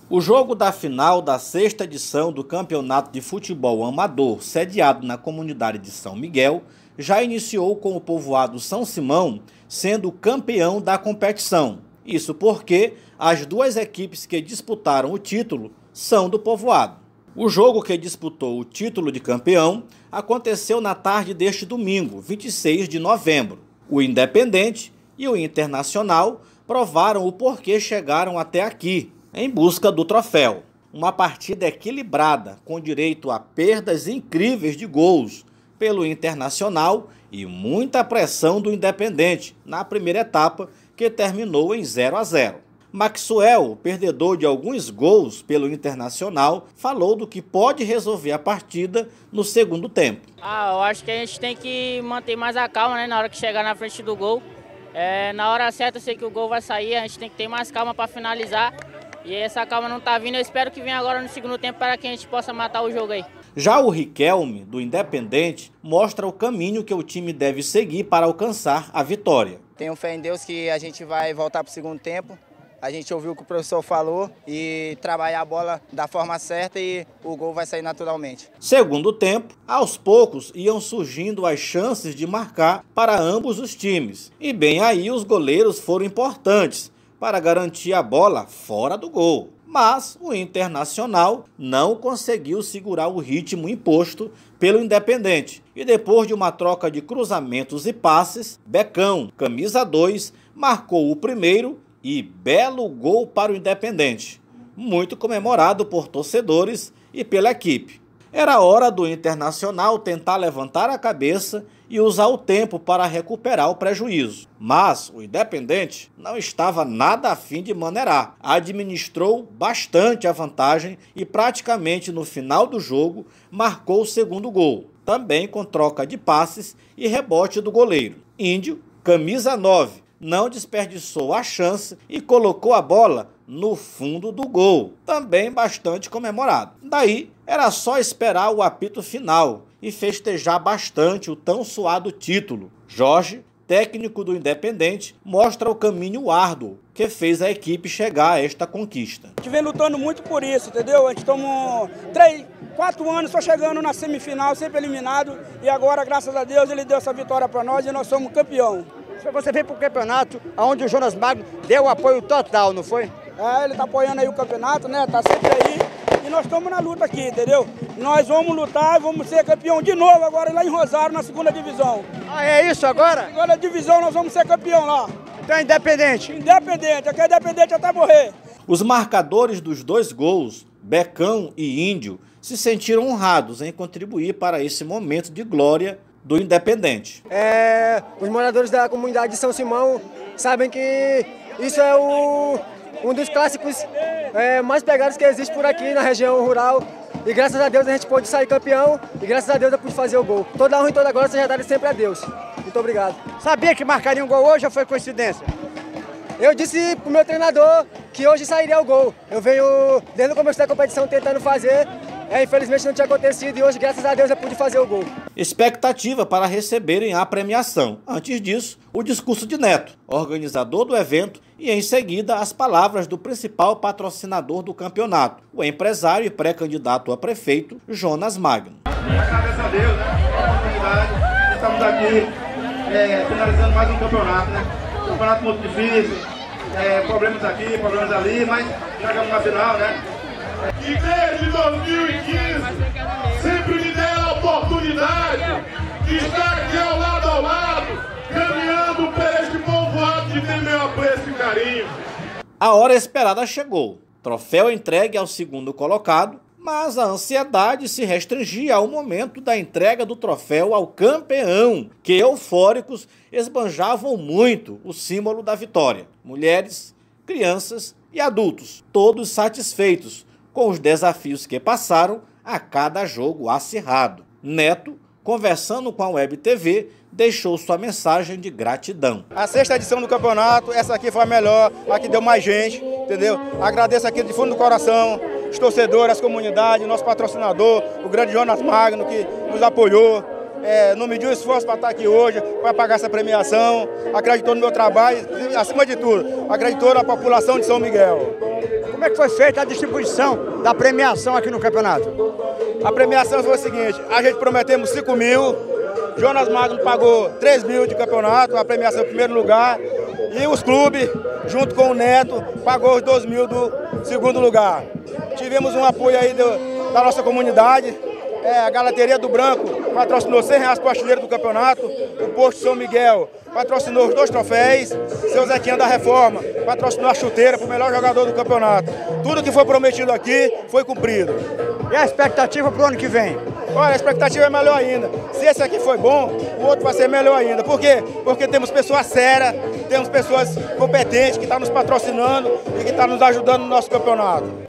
O jogo da final da 6ª edição do Campeonato de Futebol Amador, sediado na comunidade de São Miguel, já iniciou com o povoado São Simão sendo campeão da competição. Isso porque as duas equipes que disputaram o título são do povoado. O jogo que disputou o título de campeão aconteceu na tarde deste domingo, 26 de novembro. O Independente e o Internacional provaram o porquê chegaram até aqui, em busca do troféu. Uma partida equilibrada, com direito a perdas incríveis de gols pelo Internacional e muita pressão do Independente na primeira etapa, que terminou em 0-0. Maxwell, perdedor de alguns gols pelo Internacional, falou do que pode resolver a partida no segundo tempo. Eu acho que a gente tem que manter mais a calma, né, na hora que chegar na frente do gol. Na hora certa eu sei que o gol vai sair, a gente tem que ter mais calma para finalizar. E essa calma não está vindo, eu espero que venha agora no segundo tempo para que a gente possa matar o jogo aí. Já o Riquelme, do Independente, mostra o caminho que o time deve seguir para alcançar a vitória. Tenho fé em Deus que a gente vai voltar para o segundo tempo. A gente ouviu o que o professor falou e trabalhar a bola da forma certa e o gol vai sair naturalmente. Segundo tempo, aos poucos iam surgindo as chances de marcar para ambos os times. E bem aí os goleiros foram importantes para garantir a bola fora do gol. Mas o Internacional não conseguiu segurar o ritmo imposto pelo Independente. E depois de uma troca de cruzamentos e passes, Becão, camisa 2, marcou o primeiro e belo gol para o Independente, muito comemorado por torcedores e pela equipe. Era hora do Internacional tentar levantar a cabeça e usar o tempo para recuperar o prejuízo. Mas o Independente não estava nada a fim de maneirar. Administrou bastante a vantagem e praticamente no final do jogo marcou o segundo gol, também com troca de passes e rebote do goleiro. Índio, camisa 9, não desperdiçou a chance e colocou a bola no fundo do gol, também bastante comemorado. Daí era só esperar o apito final e festejar bastante o tão suado título. Jorge, técnico do Independente, mostra o caminho árduo que fez a equipe chegar a esta conquista. A gente vem lutando muito por isso, entendeu? A gente tomou 3, 4 anos só chegando na semifinal, sempre eliminado, e agora, graças a Deus, ele deu essa vitória para nós e nós somos campeão. Você veio para o campeonato onde o Jonas Magno deu o apoio total, não foi? Ele está apoiando aí o campeonato, né? Tá sempre aí. E nós estamos na luta aqui, entendeu? Nós vamos lutar e vamos ser campeão de novo agora lá em Rosário, na 2ª divisão. É isso agora? Na 2ª divisão nós vamos ser campeão lá. Então é Independente? Independente, aqui é Independente até morrer. Os marcadores dos dois gols, Becão e Índio, se sentiram honrados em contribuir para esse momento de glória do Independente. Os moradores da comunidade de São Simão sabem que isso é um dos clássicos mais pegados que existe por aqui na região rural. E graças a Deus a gente pôde sair campeão e graças a Deus eu pude fazer o gol. Toda honra e toda glória seja dada sempre a Deus. Muito obrigado. Sabia que marcaria um gol hoje ou foi coincidência? Eu disse pro meu treinador que hoje sairia o gol. Eu venho desde o começo da competição tentando fazer. Infelizmente não tinha acontecido e hoje, graças a Deus, eu pude fazer o gol. Expectativa para receberem a premiação. Antes disso, o discurso de Neto, organizador do evento, e em seguida as palavras do principal patrocinador do campeonato, o empresário e pré-candidato a prefeito, Jonas Magno. Agradeço a Deus, pela oportunidade. Estamos aqui finalizando mais um campeonato, né? Campeonato muito difícil, problemas aqui, problemas ali, mas chegamos na final, né? E desde 2015, sempre me deram a oportunidade de estar aqui ao lado, caminhando por este povoado que tem meu apreço e carinho. A hora esperada chegou. Troféu entregue ao segundo colocado, mas a ansiedade se restringia ao momento da entrega do troféu ao campeão, que eufóricos esbanjavam muito o símbolo da vitória. Mulheres, crianças e adultos, todos satisfeitos com os desafios que passaram a cada jogo acirrado. Neto, conversando com a Web TV, deixou sua mensagem de gratidão. A 6ª edição do campeonato, essa aqui foi a melhor, a que deu mais gente, entendeu? Agradeço aqui de fundo do coração, os torcedores, as comunidades, nosso patrocinador, o grande Jonas Magno, que nos apoiou, não mediu esforço para estar aqui hoje, para pagar essa premiação, acreditou no meu trabalho e, acima de tudo, acreditou na população de São Miguel. Como é que foi feita a distribuição da premiação aqui no campeonato? A premiação foi o seguinte, a gente prometemos 5 mil, Jonas Magno pagou 3 mil de campeonato, a premiação em primeiro lugar, e os clubes, junto com o Neto, pagou os 2 mil do segundo lugar. Tivemos um apoio aí da nossa comunidade, a Galateria do Branco patrocinou R$100 para o artilheiro do campeonato, o Posto São Miguel patrocinou os 2 troféus, seu Zequinha da Reforma patrocinou a chuteira para o melhor jogador do campeonato. Tudo que foi prometido aqui foi cumprido. E a expectativa para o ano que vem? Olha, a expectativa é melhor ainda. Se esse aqui foi bom, o outro vai ser melhor ainda. Por quê? Porque temos pessoas sérias, temos pessoas competentes que estão nos patrocinando e que estão nos ajudando no nosso campeonato.